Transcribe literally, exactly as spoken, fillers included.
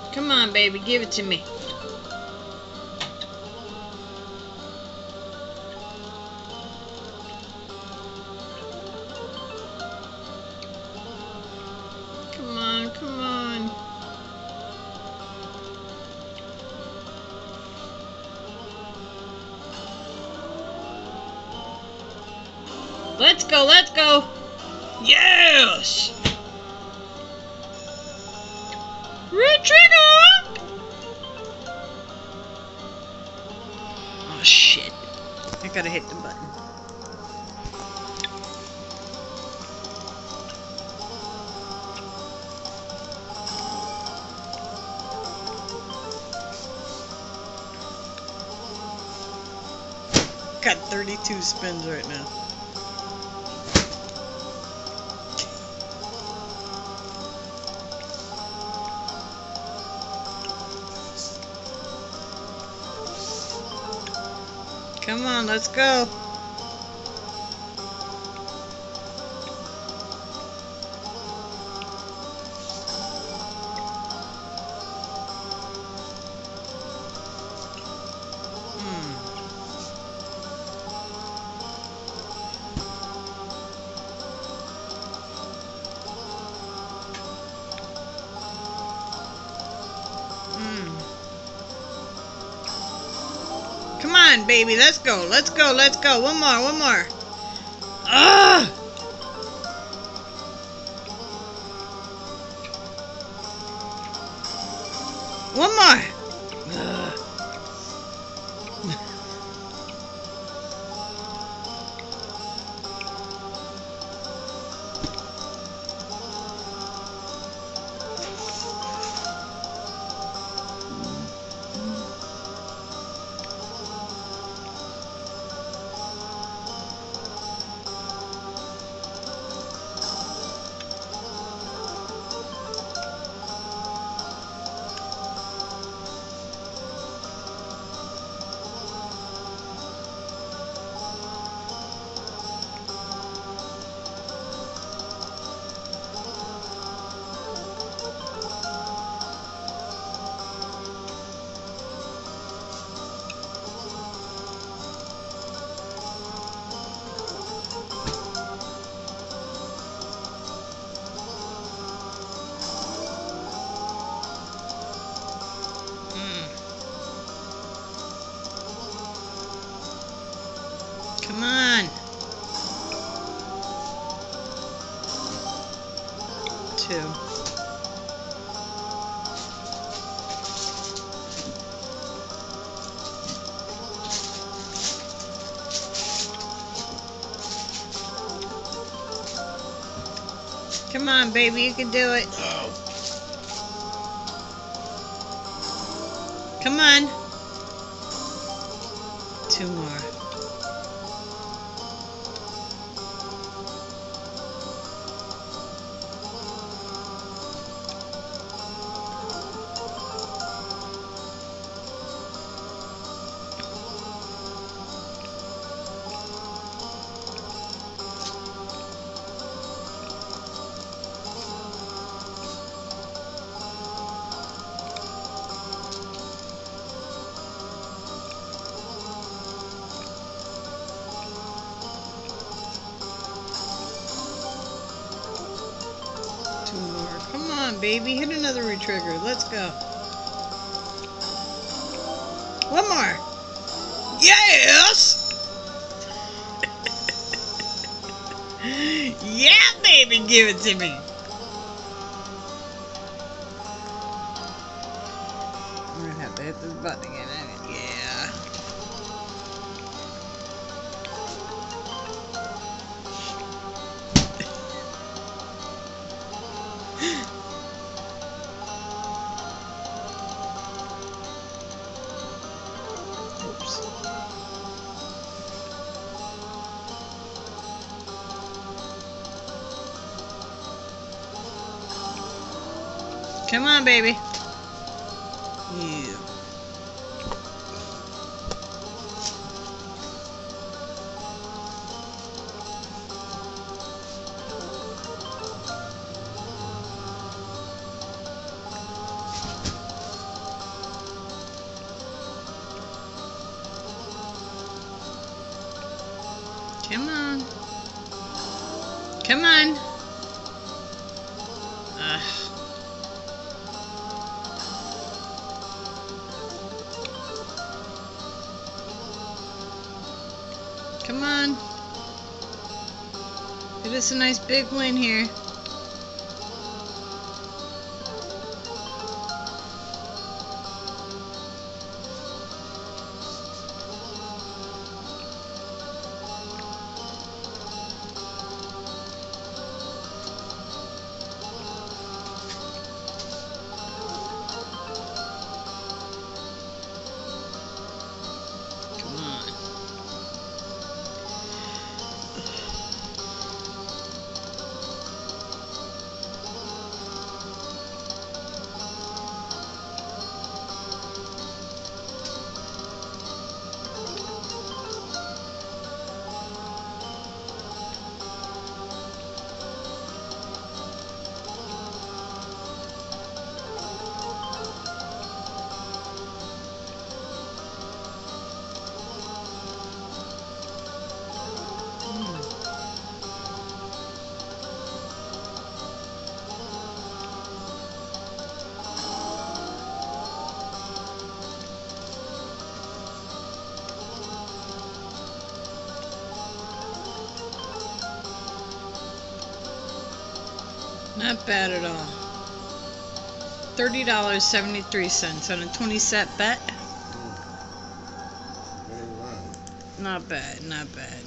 Come on, baby, give it to me. Come on, come on. Let's go, let's go. Yes! Retrigger! Oh shit. I gotta hit the button. Got thirty-two spins right now. Come on, let's go. Hmm. Hmm. Come on, baby, let's go, let's go, let's go. One more, one more. Ah! One more. Ugh. Come on. Two. Come on, baby, you can do it. Come on. Two more. Two more. Come on, baby. Hit another retrigger. Let's go. One more. Yes! Yeah, baby. Give it to me. I'm going to have to hit this button again. Yeah. Oops. Come on, baby. Yeah. Come on. Ugh. Come on. Get us a nice big win here. Not bad at all. thirty dollars and seventy-three cents on a twenty set bet. Not bad, not bad.